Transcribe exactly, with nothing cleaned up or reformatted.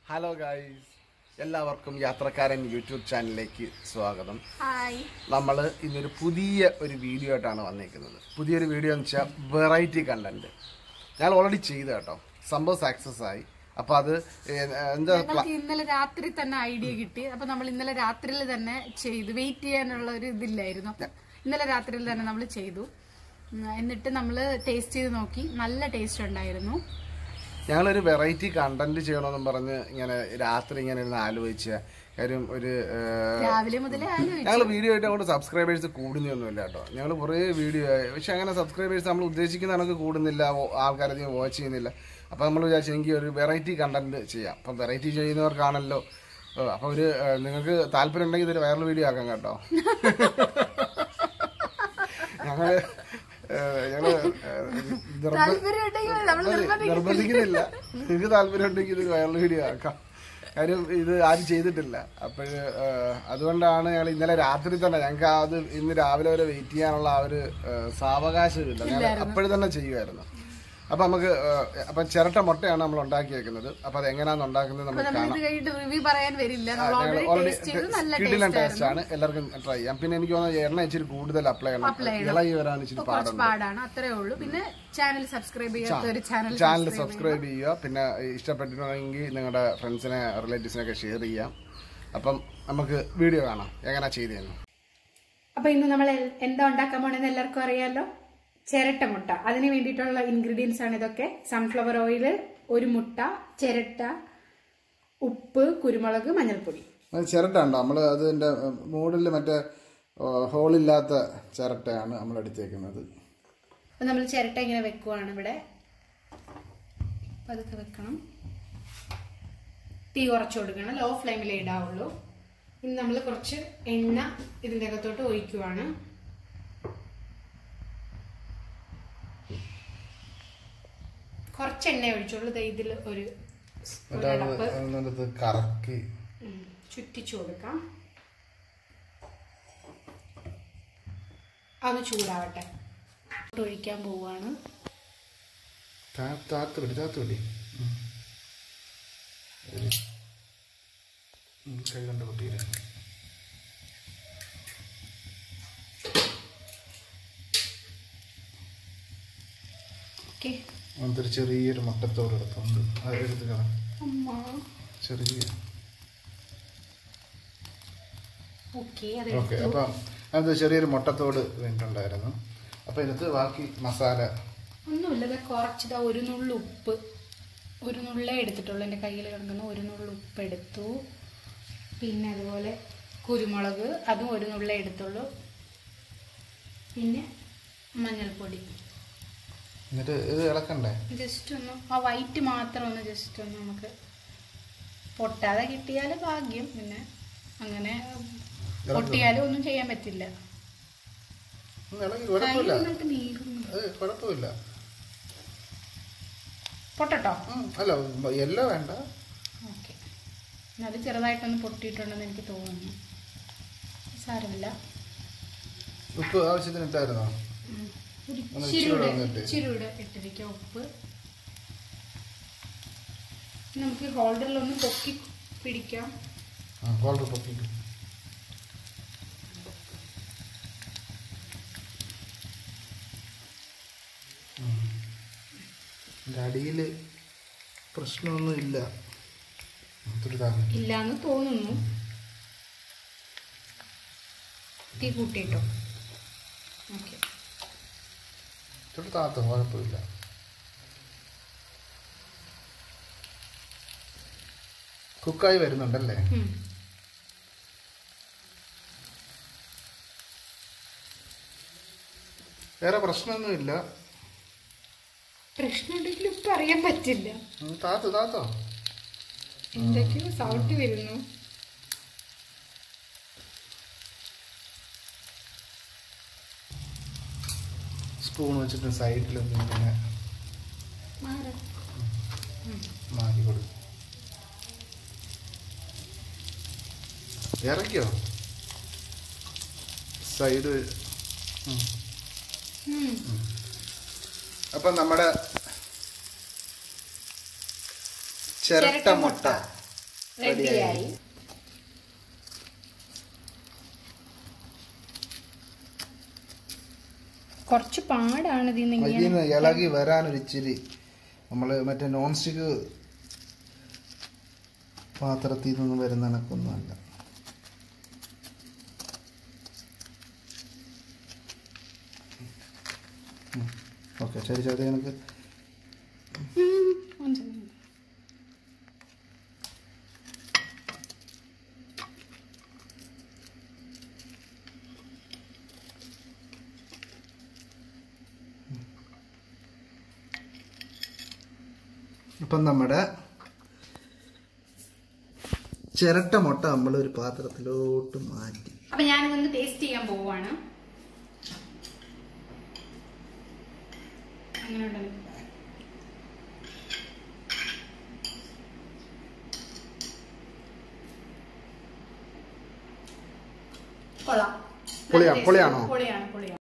Hello guys, എല്ലാവർക്കും യാത്രക്കാരൻ YouTube ചാനലിലേക്ക് സ്വാഗതം. ഹായ്. നമ്മൾ ഇന്നൊരു പുതിയ ഒരു വീഡിയോ ആയിട്ടാണ് വന്നിരിക്കുന്നത്. പുതിയൊരു വീഡിയോ എന്ന് വെച്ചാൽ വെറൈറ്റി കണ്ടന്റ്. ഞാൻ ഓൾറെഡി ചെയ്തു കേട്ടോ, സംഭവം സക്സസ് ആയി. അപ്പൊ അത് എന്താ, ഇന്നലെ രാത്രി തന്നെ ഐഡിയ കിട്ടി. അപ്പൊ നമ്മൾ ഇന്നലെ രാത്രിയിൽ തന്നെ ചെയ്തു. വെയിറ്റ് ചെയ്യാനുള്ള ഒരു ഇതില്ലായിരുന്നു. ഇന്നലെ രാത്രിയിൽ തന്നെ നമ്മൾ ചെയ്തു. എന്നിട്ട് നമ്മൾ ടേസ്റ്റ് ചെയ്ത് നോക്കി. നല്ല ടേസ്റ്റ് ഉണ്ടായിരുന്നു. ഞങ്ങളൊരു വെറൈറ്റി കണ്ടന്റ് ചെയ്യണമെന്നും പറഞ്ഞ് ഇങ്ങനെ രാത്രി ഇങ്ങനെ ഇരുന്ന് ആലോചിച്ച കാര്യം. ഒരു രാവിലെ മുതലേ ഞങ്ങൾ വീഡിയോ ആയിട്ട് അങ്ങോട്ട് സബ്സ്ക്രൈബേഴ്സ് കൂടുന്നൊന്നുമില്ല കേട്ടോ. ഞങ്ങൾ കുറേ വീഡിയോ ആയി, പക്ഷെ അങ്ങനെ സബ്സ്ക്രൈബേഴ്സ് നമ്മൾ ഉദ്ദേശിക്കുന്ന കണക്ക് കൂടുന്നില്ല, ആൾക്കാരധികം വാച്ച് ചെയ്യുന്നില്ല. അപ്പം നമ്മൾ വിചാരിച്ചെങ്കിൽ ഒരു വെറൈറ്റി കണ്ടന്റ് ചെയ്യാം. അപ്പം വെറൈറ്റി ചെയ്യുന്നവർക്കാണല്ലോ. അപ്പം ഒരു നിങ്ങൾക്ക് താല്പര്യം ഉണ്ടെങ്കിൽ ഇതൊരു വൈറൽ വീഡിയോ ആക്കാം കേട്ടോ. ഞങ്ങൾ ഞങ്ങള് നിർബന്ധിക്കുന്നില്ല. നിങ്ങൾക്ക് താല്പര്യം ഉണ്ടെങ്കിൽ ഇതൊരു വൈറൽ വീഡിയോ ആക്കാം. കാര്യം ഇത് ആരും ചെയ്തിട്ടില്ല. അപ്പോഴ് അതുകൊണ്ടാണ് ഞങ്ങൾ ഇന്നലെ രാത്രി തന്നെ, ഞങ്ങൾക്ക് അത് ഇന്ന് രാവിലെ വരെ വെയിറ്റ് ചെയ്യാനുള്ള ആ ഒരു സാവകാശം ഇല്ല. ഞങ്ങൾ അപ്പോഴും തന്നെ ചെയ്യുമായിരുന്നു. അപ്പൊ നമുക്ക് അപ്പൊ ചിരട്ട മുട്ടയാണ് നമ്മൾ ഉണ്ടാക്കി വെക്കുന്നത്. അപ്പൊ അത് എങ്ങനെയാന്ന് ഉണ്ടാക്കുന്നത് നമുക്ക് കാണാം. കിടിലൻ ടേസ്റ്റ് ആണ്, എല്ലാവർക്കും ട്രൈ ചെയ്യാം. പിന്നെ എനിക്ക് തോന്നുന്നു എണ്ണ ഇച്ചിരി കൂടുതൽ അപ്ലൈ ചെയ്യണം, ഇളകി വരാൻ ഇച്ചിരി പാടാണ്. അത്രേ ഉള്ളൂ. പിന്നെ ചാനൽ സബ്സ്ക്രൈബ് ചെയ്യാത്ത ചാനൽ സബ്സ്ക്രൈബ് ചെയ്യുക. പിന്നെ ഇഷ്ടപ്പെട്ടിട്ടുണ്ടെങ്കിൽ നിങ്ങളുടെ ഫ്രണ്ട്സിനെ റിലേറ്റീവ്സിനൊക്കെ ഷെയർ ചെയ്യാം. അപ്പം നമുക്ക് വീഡിയോ കാണാം എങ്ങനെ ചെയ്തു. അപ്പൊ ഇന്ന് നമ്മൾ എന്താ ഉണ്ടാക്കാൻ പോണെന്ന് എല്ലാവർക്കും അറിയാലോ. ചിരട്ട മുട്ട. അതിന് വേണ്ടിയിട്ടുള്ള ഇൻഗ്രീഡിയൻസ് ആണ് ഇതൊക്കെ. സൺഫ്ലവർ ഓയിൽ, ഒരു മുട്ട, ചിരട്ട, ഉപ്പ്, കുരുമുളക്, മഞ്ഞൾപ്പൊടി. ചിരട്ട ഉണ്ടോ? നമ്മൾ അതിന്റെ മൂടിൽ മറ്റേ ഹോളില്ലാത്ത ചിരട്ടയാണ് നമ്മൾ എടുത്തേക്കുന്നത്. അപ്പൊ നമ്മൾ ചിരട്ട ഇങ്ങനെ വെക്കുവാണ് ഇവിടെ. അതൊക്കെ വെക്കണം. തീ കുറച്ച് കൊടുക്കണം. ലോ ഫ്ലെയിമിലേ ഇടാവുള്ളൂ. ഇനി നമ്മൾ കുറച്ച് എണ്ണ ഇതിന്റെ അകത്തോട്ട് ഒഴിക്കുവാണ്. കുറച്ച് എണ്ണ ഒഴിച്ചോളൂ. ഇതിൽ ഒരു കറക്കി ചുറ്റിച്ചു കൊടുക്കാം. അത് ചൂടാവട്ടെ. ഒഴിക്കാൻ പോവാണ്. ഓക്കെ, അതൊരു ചെറിയൊരു മുട്ടത്തോട് എടുത്തുണ്ട്. അതെടുത്ത് കാണാം. ചെറിയ ഓക്കെ. അപ്പം അത് ചെറിയൊരു മുട്ടത്തോട് വേണ്ടിട്ടുണ്ടായിരുന്നു. അപ്പം ഇതിനകത്ത് ബാക്കി മസാല ഒന്നുമില്ല. കുറച്ച് ഒരു നുള്ളു ഉപ്പ്, ഒരു നുള്ളേ എടുത്തിട്ടുള്ളൂ. എൻ്റെ കയ്യിൽ കിടക്കുന്ന ഒരു നുള്ളു ഉപ്പ് എടുത്തു. പിന്നെ അതുപോലെ കുരുമുളക്, അതും ഒരു നുള്ളേ എടുത്തുള്ളൂ. പിന്നെ മഞ്ഞൾപ്പൊടി. എന്നിട്ട് ഇത് ഇളക്കണ്ടേ? ജസ്റ്റ് ഒന്ന് ആ വൈറ്റ് മാത്രം ഒന്ന് ജസ്റ്റ് ഒന്ന് നമുക്ക് പൊട്ടാതെ കിട്ടിയാൽ ഭാഗ്യം. പിന്നെ അങ്ങനെ പൊട്ടിയാലും ഒന്നും ചെയ്യാൻ പറ്റില്ല. പൊട്ടട്ടോ? അല്ല, എല്ലാം വേണ്ട. ഓക്കെ, അത് ചെറുതായിട്ടൊന്ന് പൊട്ടിയിട്ടുണ്ടെന്ന് എനിക്ക് തോന്നുന്നു. സാരമില്ല. ഉപ്പ് ആവശ്യത്തിന് ഇട്ടായിരുന്നോ? ഇച്ചിരൂടെ ഇട്ടിരിക്കാം ഉപ്പ്. നമുക്ക് ഹോൾഡറിലൊന്ന് പൊക്കി പിടിക്കാം. ഹോൾഡർ പൊക്കി. അടിയിൽ പ്രശ്നമൊന്നും ഇല്ല ഇല്ലാന്ന് തോന്നുന്നു. തീ കൂട്ടിട്ടോ? ഓക്കെ, താത്ത കുഴപ്പമില്ല. കുക്കായി വരുന്നുണ്ടല്ലേ? വേറെ പ്രശ്നമൊന്നുമില്ല. പ്രശ്നമുണ്ടെങ്കിലും ഇപ്പൊ അറിയാൻ പറ്റില്ല. താത്തോ താത്തോ എന്തൊക്കെയോ സൗണ്ട് വരുന്നു. സ്പൂൺ വെച്ചിട്ട് സൈഡിലൊന്നും ഇങ്ങനെ മാറ്റി കൊടുക്കും. ഇറക്കിയോ സൈഡ്? അപ്പം നമ്മുടെ ചിരട്ട മുട്ട റെഡിയായി. കുറച്ച് പാടാണ് ഇതിന് ഇളകി വരാനൊരു ഇച്ചിരി. നമ്മള് മറ്റേ നോൺ സ്റ്റിക്ക് പാത്രത്തിൽ നിന്നും വരുന്ന കണക്കൊന്നുമല്ല. ഓക്കെ ശരി ശരി എനിക്ക് അപ്പം നമ്മുടെ ചിരട്ട മുട്ട നമ്മൾ ഒരു പാത്രത്തിലോട്ട് മാറ്റി. അപ്പൊ ഞാനിതൊന്ന് ടേസ്റ്റ് ചെയ്യാൻ പോവാണ്. കൊള്ളാം. പൊളിയാണോ? പൊളിയാണ് പൊളിയാണ്.